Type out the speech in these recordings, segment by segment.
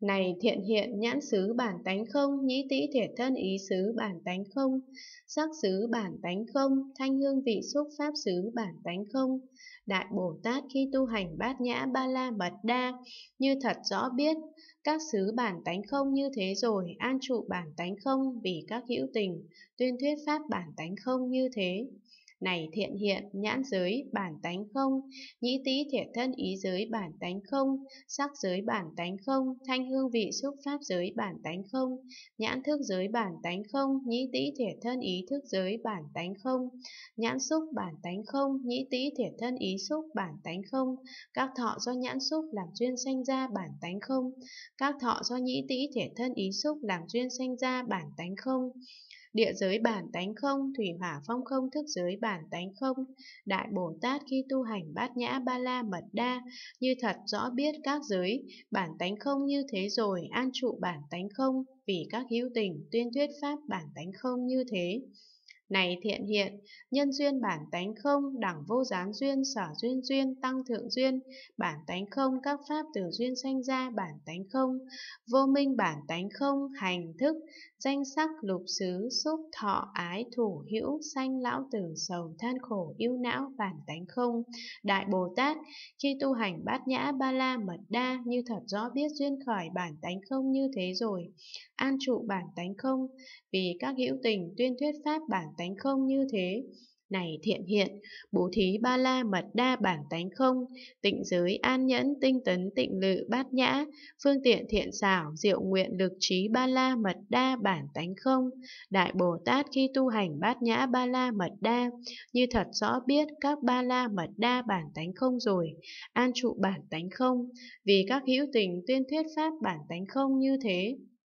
Này thiện hiện nhãn xứ bản tánh không, nhĩ tĩ thiệt thân ý xứ bản tánh không, sắc xứ bản tánh không, thanh hương vị xúc pháp xứ bản tánh không. Đại Bồ Tát khi tu hành bát nhã ba la mật đa, như thật rõ biết các xứ bản tánh không như thế rồi, an trụ bản tánh không vì các hữu tình, tuyên thuyết pháp bản tánh không như thế. Này thiện hiện nhãn giới bản tánh không, nhĩ tĩ thiệt thân ý giới bản tánh không, sắc giới bản tánh không, thanh hương vị xúc pháp giới bản tánh không, nhãn thức giới bản tánh không, nhĩ tĩ thiệt thân ý thức giới bản tánh không, nhãn xúc bản tánh không, nhĩ tĩ thiệt thân ý xúc bản tánh không, các thọ do nhãn xúc làm duyên sanh ra bản tánh không, các thọ do nhĩ tĩ thiệt thân ý xúc làm duyên sanh ra bản tánh không. Địa giới bản tánh không, thủy hỏa phong không thức giới bản tánh không. Đại Bồ Tát khi tu hành bát nhã ba la mật đa, như thật rõ biết các giới bản tánh không như thế rồi, an trụ bản tánh không vì các hữu tình, tuyên thuyết pháp bản tánh không như thế. Này thiện hiện, nhân duyên bản tánh không, đẳng vô gián duyên, sở duyên duyên, tăng thượng duyên, bản tánh không, các pháp từ duyên sanh ra bản tánh không, vô minh bản tánh không, hành thức, danh sắc lục xứ, xúc thọ ái thủ hữu, sanh lão tử sầu than khổ yêu não bản tánh không. Đại Bồ Tát khi tu hành bát nhã ba la mật đa, như thật rõ biết duyên khởi bản tánh không như thế rồi, an trụ bản tánh không vì các hữu tình, tuyên thuyết pháp bản tánh không như thế. Này thiện hiện, bố thí ba la mật đa bản tánh không, tịnh giới an nhẫn tinh tấn tịnh lự bát nhã, phương tiện thiện xảo diệu nguyện lực trí ba la mật đa bản tánh không. Đại Bồ Tát khi tu hành bát nhã ba la mật đa, như thật rõ biết các ba la mật đa bản tánh không rồi, an trụ bản tánh không vì các hữu tình, tuyên thuyết pháp bản tánh không như thế.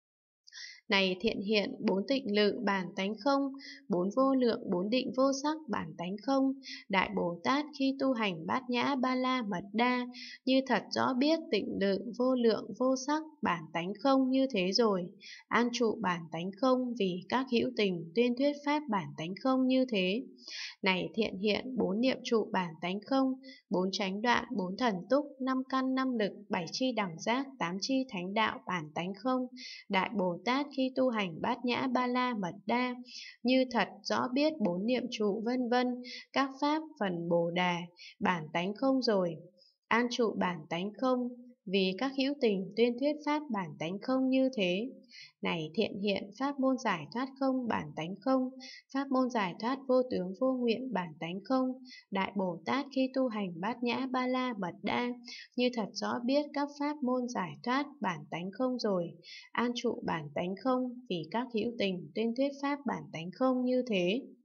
Này thiện hiện, bốn tịnh lự bản tánh không, bốn vô lượng, bốn định vô sắc bản tánh không. Đại Bồ Tát khi tu hành bát nhã ba la mật đa, như thật rõ biết tịnh lự, vô lượng, vô sắc bản tánh không như thế rồi, an trụ bản tánh không vì các hữu tình, tuyên thuyết pháp bản tánh không như thế. Này thiện hiện, bốn niệm trụ bản tánh không, bốn chánh đoạn, bốn thần túc, năm căn năm lực, bảy chi đẳng giác, tám chi thánh đạo bản tánh không. Đại Bồ Tát khi tu hành bát nhã ba la mật đa, như thật rõ biết bốn niệm trụ vân vân, các pháp phần Bồ Đà, bản tánh không rồi, an trụ bản tánh không vì các hữu tình, tuyên thuyết pháp bản tánh không như thế. Này thiện hiện, pháp môn giải thoát không bản tánh không, pháp môn giải thoát vô tướng vô nguyện bản tánh không. Đại Bồ Tát khi tu hành bát nhã ba la mật đa, như thật rõ biết các pháp môn giải thoát bản tánh không rồi, an trụ bản tánh không vì các hữu tình, tuyên thuyết pháp bản tánh không như thế.